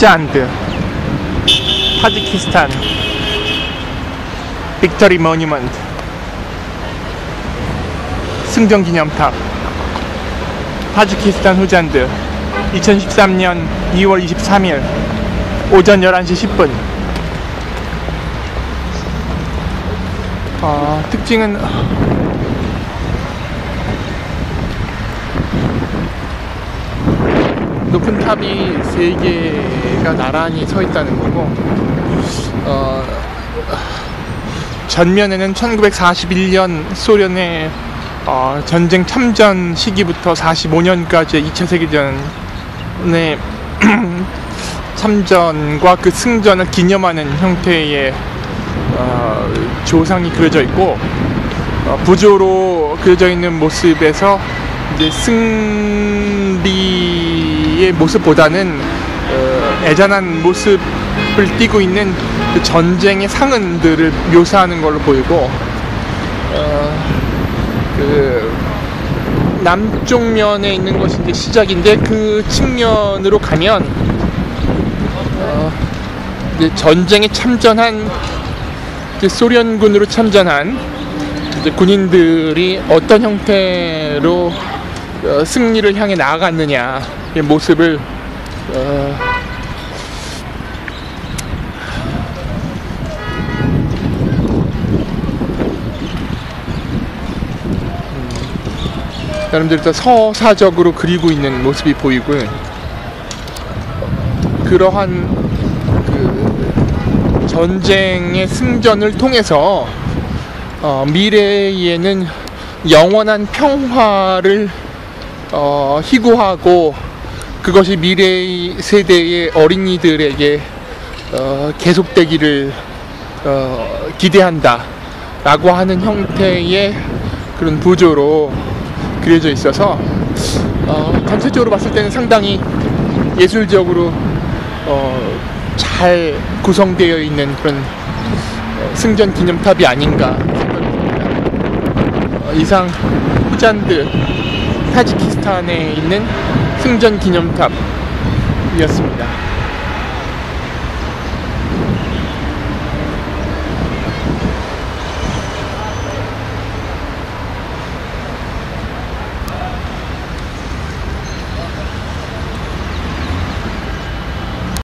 후잔드, 타지키스탄 빅토리 모뉴먼트, 승전기념탑, 타지키스탄 후잔드, 2013년 2월 23일 오전 11시 10분. 특징은 높은 탑이 3개가 나란히 서 있다는 거고, 전면에는 1941년 소련의 전쟁 참전 시기부터 45년까지의 2차 세계대전의 참전과 그 승전을 기념하는 형태의 조상이 그려져 있고, 부조로 그려져 있는 모습에서 이제 승리의 모습보다는 애잔한 모습을 띠고 있는 그 전쟁의 상흔들을 묘사하는 걸로 보이고, 그 남쪽 면에 있는 것이 이제 시작인데, 그 측면으로 가면 이제 전쟁에 참전한 이제 소련군으로 참전한 이제 군인들이 어떤 형태로 승리를 향해 나아갔느냐의 모습을 여러분들이 더 서사적으로 그리고 있는 모습이 보이고요. 그러한 그 전쟁의 승전을 통해서 미래에는 영원한 평화를 희구하고, 그것이 미래 세대의 어린이들에게 계속되기를 기대한다 라고 하는 형태의 그런 부조로 그려져 있어서 전체적으로 봤을 때는 상당히 예술적으로 잘 구성되어 있는 그런 승전 기념탑이 아닌가 생각합니다. 이상 후잔드, 타지키스탄에 있는 승전 기념탑이었습니다.